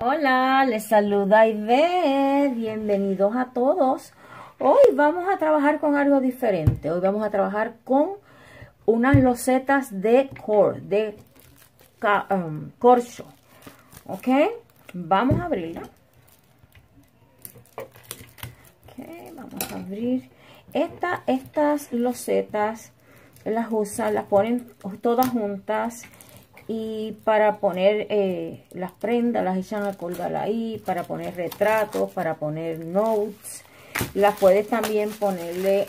Hola, les saluda Ivette, bienvenidos a todos. Hoy vamos a trabajar con algo diferente. Hoy vamos a trabajar con unas losetas de corcho. ¿Ok? Vamos a abrirla. Ok, vamos a abrir. Estas losetas las usan, las ponen todas juntas. Y para poner las prendas, las echan a colgar ahí, para poner retratos, para poner notes. Las puedes también ponerle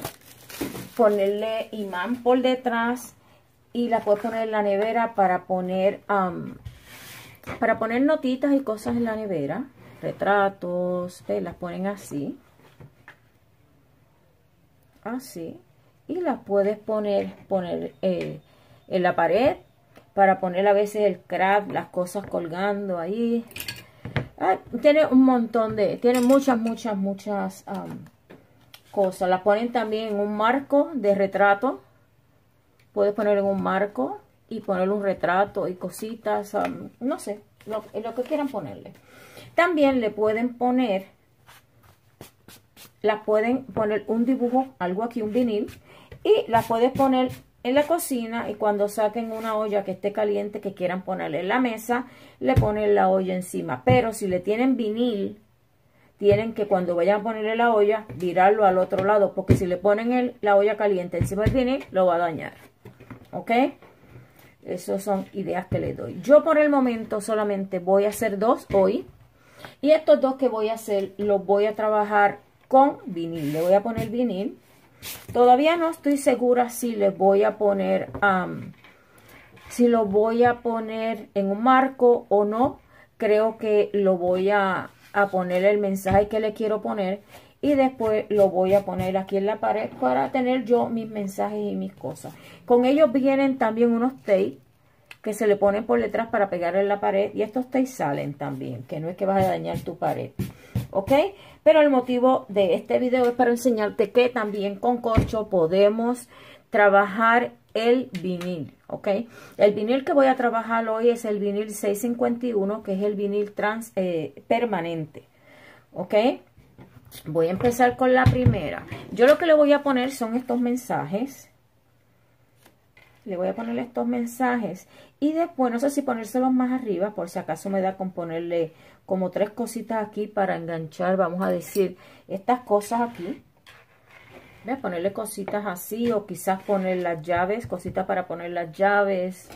imán por detrás y la puedes poner en la nevera para poner notitas y cosas en la nevera. Retratos, ¿ves? Las ponen así. Así. Y las puedes poner en la pared. Para poner a veces el craft, las cosas colgando ahí. Tiene un montón tiene muchas cosas. Las ponen también en un marco de retrato. Puedes poner en un marco y poner un retrato y cositas. No sé, lo que quieran ponerle. También le pueden poner, un dibujo, algo aquí, un vinil. Y las puedes poner en la cocina y cuando saquen una olla que esté caliente que quieran ponerle en la mesa, le ponen la olla encima. Pero si le tienen vinil, tienen que cuando vayan a ponerle la olla, virarlo al otro lado, porque si le ponen la olla caliente encima del vinil, lo va a dañar. ¿Ok? Esas son ideas que les doy. Yo por el momento solamente voy a hacer 2 hoy. Y estos 2 que voy a hacer, los voy a trabajar con vinil. Le voy a poner vinil. Todavía no estoy segura si les voy a poner, si lo voy a poner en un marco o no. Creo que lo voy a poner el mensaje que le quiero poner y después lo voy a poner aquí en la pared para tener yo mis mensajes y mis cosas. Con ellos vienen también unos tape que se le ponen por detrás para pegar en la pared y estos tape salen también, que no es que vas a dañar tu pared. ¿Ok? Pero el motivo de este video es para enseñarte que también con corcho podemos trabajar el vinil. ¿Ok? El vinil que voy a trabajar hoy es el vinil 651, que es el vinil permanente. ¿Ok? Voy a empezar con la primera. Yo lo que le voy a poner son estos mensajes. Le voy a poner estos mensajes y después no sé si ponérselos más arriba, por si acaso me da con ponerle como 3 cositas aquí para enganchar, vamos a decir, estas cosas aquí. Voy a ponerle cositas así o quizás poner las llaves, cositas para poner las llaves.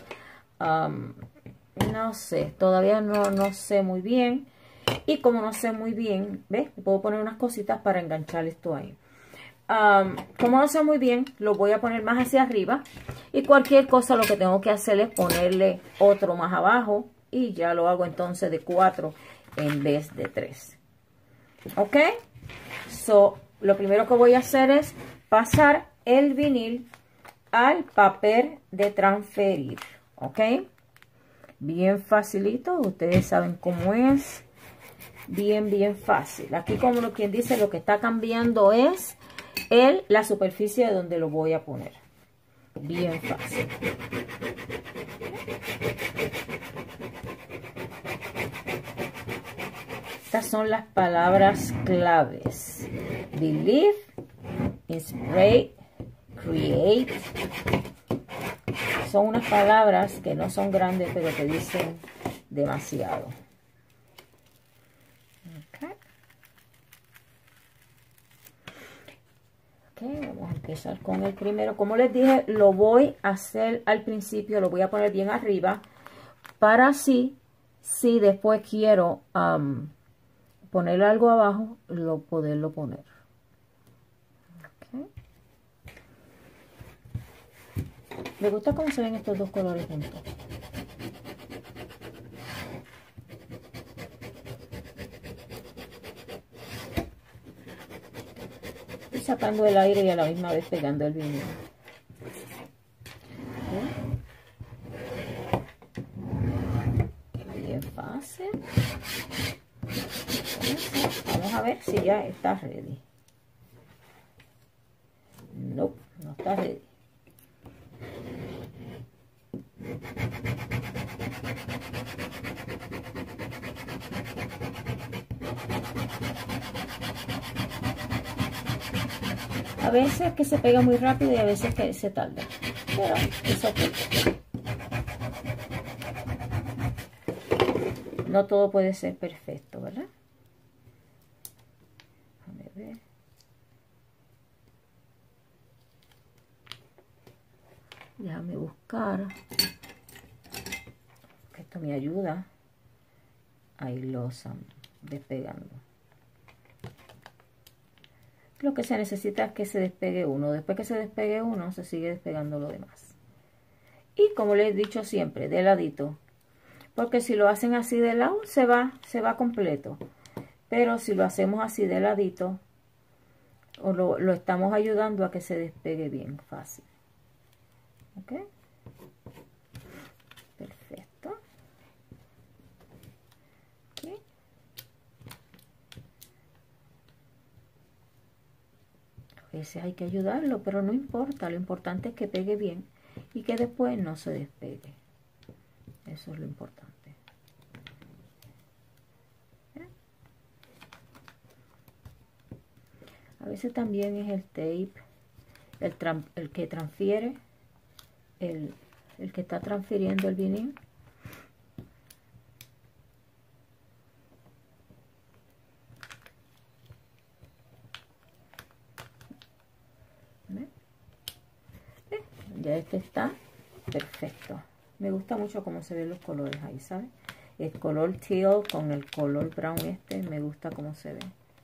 No sé, todavía no sé muy bien. Y como no sé muy bien, ¿ves? Puedo poner unas cositas para enganchar esto ahí. Como no sé muy bien, lo voy a poner más hacia arriba y cualquier cosa lo que tengo que hacer es ponerle otro más abajo y ya lo hago entonces de 4 en vez de 3. ¿Ok? Lo primero que voy a hacer es pasar el vinil al papel de transferir. ¿Ok? Bien facilito, ustedes saben cómo es. Bien fácil. Aquí como quien dice, lo que está cambiando es la superficie de donde lo voy a poner. Bien fácil. Estas son las palabras claves. Believe, inspire, create. Son unas palabras que no son grandes, pero te dicen demasiado. Vamos a empezar con el primero. Como les dije, lo voy a hacer al principio, lo voy a poner bien arriba para así, si después quiero poner algo abajo, poderlo poner. Okay. Me gusta cómo se ven estos 2 colores juntos. Sacando el aire y a la misma vez pegando el vinil. Bien fácil. Vamos a ver si ya está ready. No está ready. veces que se pega muy rápido y a veces que se tarda. Pero eso ok. No todo puede ser perfecto, ¿verdad? Déjame ver. Déjame buscar. Que esto me ayuda a irlos despegando. Lo que se necesita es que se despegue uno. Después que se despegue uno, se sigue despegando lo demás. Y como les he dicho siempre, de ladito. Porque si lo hacen así de lado, se va completo. Pero si lo hacemos así de ladito, o lo estamos ayudando a que se despegue bien fácil. ¿Ok? Perfecto. ¿Okay? A veces hay que ayudarlo, pero no importa. Lo importante es que pegue bien y que después no se despegue. Eso es lo importante. A veces también es el tape, el que transfiere, el que está transfiriendo el vinil. Ya este está perfecto. Me gusta mucho cómo se ven los colores ahí, ¿sabes? El color teal con el color brown me gusta cómo se ve.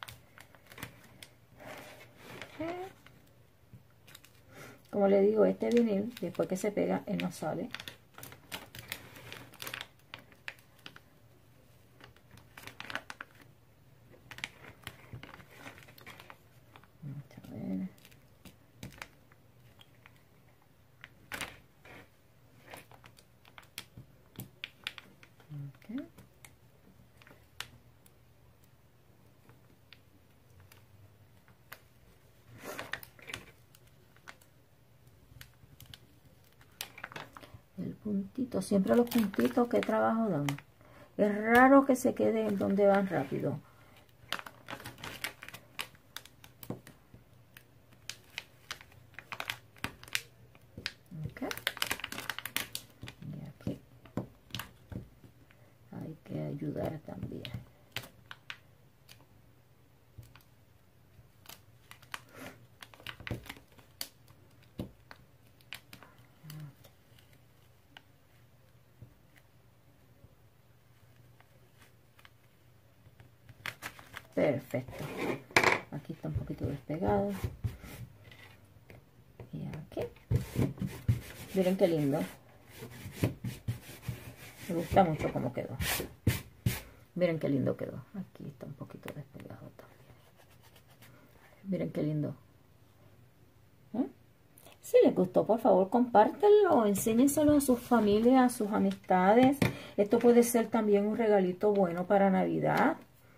Como le digo, este vinil, después que se pega, él no sale. Vamos a ver. Okay. El puntito, siempre los puntitos que trabajo dan. Es raro que se queden donde van rápido. Okay. Y aquí hay que ayudar también. Perfecto. Aquí está un poquito despegado. Y aquí. Miren qué lindo. Me gusta mucho cómo quedó. Miren qué lindo quedó. Aquí está un poquito despegado también. Miren qué lindo. Si les gustó, por favor, compártanlo, enséñenselo a sus familias, a sus amistades. Esto puede ser también un regalito bueno para Navidad.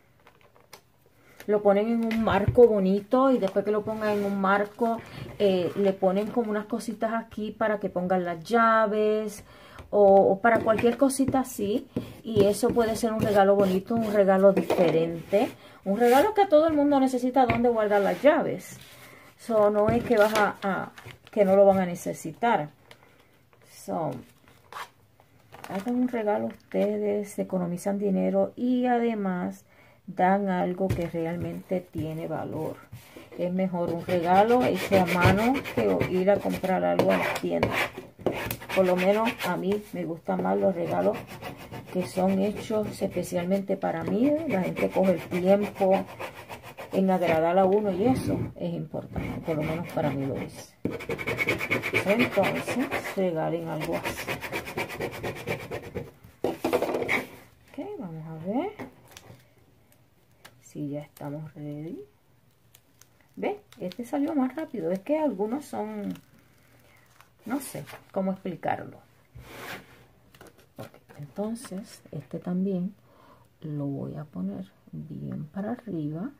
Lo ponen en un marco bonito y después que lo pongan en un marco, le ponen como unas cositas aquí para que pongan las llaves o para cualquier cosita así. Y eso puede ser un regalo bonito, un regalo diferente. Un regalo que a todo el mundo necesita donde guardar las llaves. So, no es que vas que no lo van a necesitar. So, hagan un regalo ustedes, economizan dinero y además dan algo que realmente tiene valor. Es mejor un regalo hecho a mano que ir a comprar algo en la tienda. Por lo menos a mí me gustan más los regalos que son hechos especialmente para mí. La gente coge el tiempo en agradar a uno y eso es importante. Por lo menos para mí lo es. Entonces, regalen algo así. Ok, vamos a ver si ya estamos ready. ¿Ves? Este salió más rápido. Es que algunos son... no sé cómo explicarlo. Okay, entonces, este también lo voy a poner bien para arriba.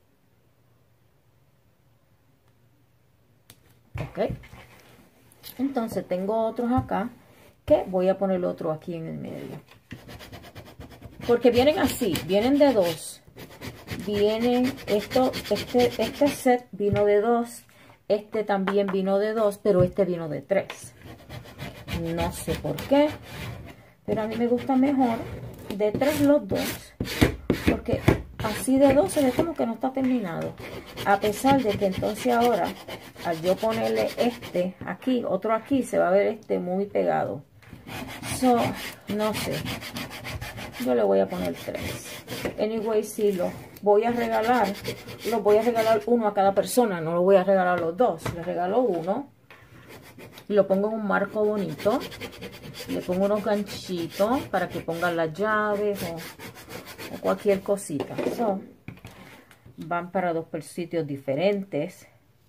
Ok. Entonces, tengo otros acá que voy a poner otro aquí en el medio. Porque vienen así, vienen de dos. Vienen, este set vino de dos, Este también vino de 2, pero este vino de 3. No sé por qué, pero a mí me gusta mejor de 3 los dos, porque así de 2 se ve como que no está terminado. A pesar de que entonces ahora, al yo ponerle este aquí, otro aquí, se va a ver este muy pegado. So, no sé. Yo le voy a poner 3. Anyway, si los voy a regalar, los voy a regalar uno a cada persona. No los voy a regalar los dos. Les regalo uno. Lo pongo en un marco bonito. Le pongo unos ganchitos para que pongan las llaves o cualquier cosita. So, van para 2 sitios diferentes.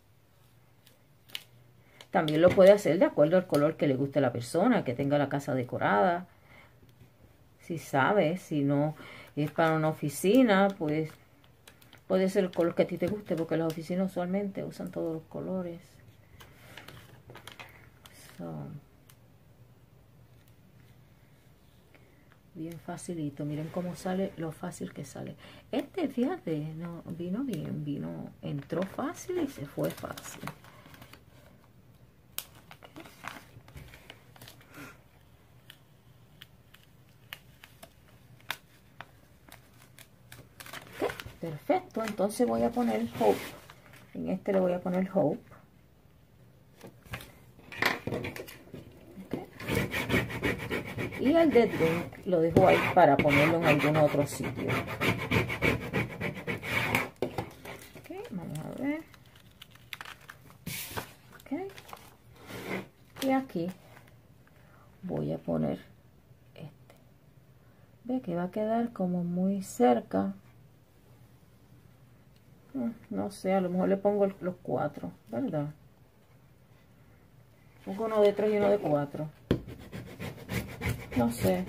También lo puede hacer de acuerdo al color que le guste a la persona, que tenga la casa decorada. Si sabe, si no es para una oficina, pues puede ser el color que a ti te guste, porque las oficinas usualmente usan todos los colores. So, bien facilito, miren cómo sale, lo fácil que sale. Este, fíjate, no, vino bien, entró fácil y se fue fácil. Perfecto, entonces voy a poner Hope. En este le voy a poner Hope. Okay. Y el de Drink lo dejo ahí para ponerlo en algún otro sitio. Okay, vamos a ver. Okay. Y aquí voy a poner este. Ve que va a quedar como muy cerca. No sé, a lo mejor le pongo los 4, ¿verdad? Pongo uno de 3 y uno de 4. No sé.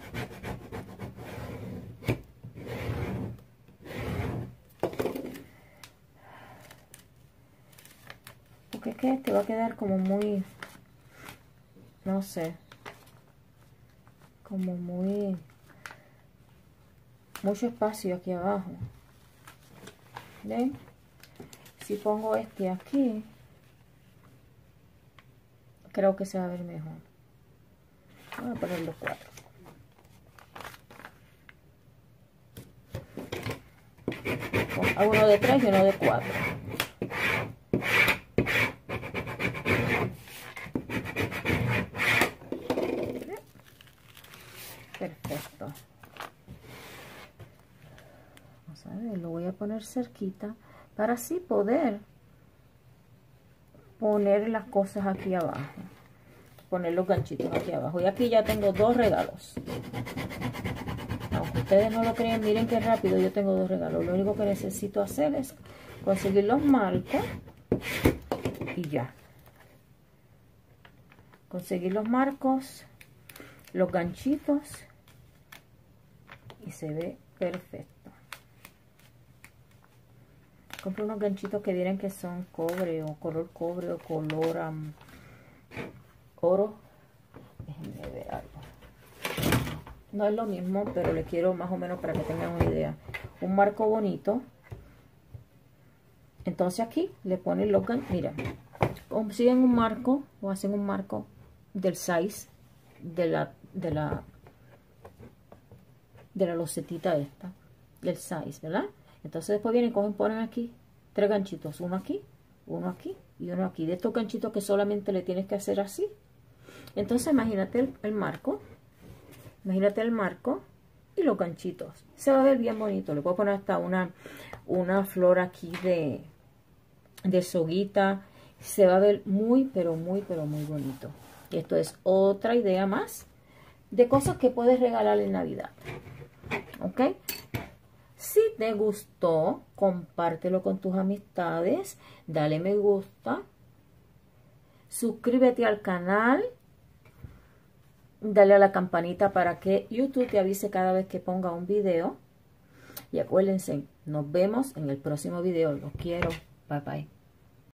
Porque es que este va a quedar como muy, no sé, como muy, mucho espacio aquí abajo. ¿Ven? Si pongo este aquí, creo que se va a ver mejor. Voy a poner los 4. Hago uno de 3 y uno de 4. Perfecto. Vamos a ver, lo voy a poner cerquita para así poder poner las cosas aquí abajo. Poner los ganchitos aquí abajo. Y aquí ya tengo 2 regalos. Aunque ustedes no lo creen, miren qué rápido yo tengo 2 regalos. Lo único que necesito hacer es conseguir los marcos y ya. Conseguir los marcos, los ganchitos y se ve perfecto. Compré unos ganchitos que dirán que son cobre o color oro. Déjenme ver algo. No es lo mismo, pero le quiero más o menos para que tengan una idea. Un marco bonito. Entonces aquí le ponen los ganchitos. Mira, consiguen un marco o hacen un marco del size de la losetita esta. Del size, ¿verdad? Entonces después vienen, ponen aquí 3 ganchitos, uno aquí y uno aquí. De estos ganchitos que solamente le tienes que hacer así. Entonces imagínate el marco. Imagínate el marco y los ganchitos. Se va a ver bien bonito. Le puedo poner hasta una flor aquí de soguita. Se va a ver muy, pero muy bonito. Y esto es otra idea más de cosas que puedes regalar en Navidad. ¿Ok? Si te gustó, compártelo con tus amistades, dale me gusta, suscríbete al canal, dale a la campanita para que YouTube te avise cada vez que ponga un video. Y acuérdense, nos vemos en el próximo video. Los quiero. Bye bye.